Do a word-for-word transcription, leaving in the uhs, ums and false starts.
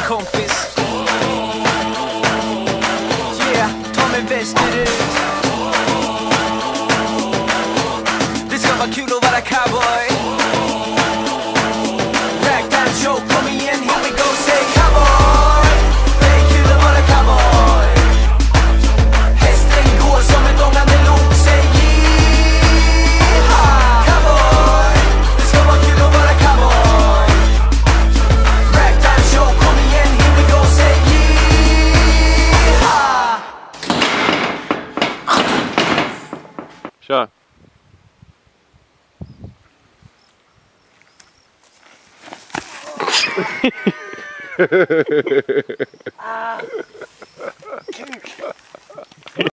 kompis. Yeah, ta mig västerut. Det ska vara kul att vara cowboy. Ragtime show, kom igen, here we go, säg cowboy. Det är kul att vara cowboy. Hästen går som ett ångande lok, säg yeeehaaaw. Cowboy, det ska vara kul att vara cowboy. Ragtime show, kom igen, here we go, säg yeeehaaaw. Kör. Ah.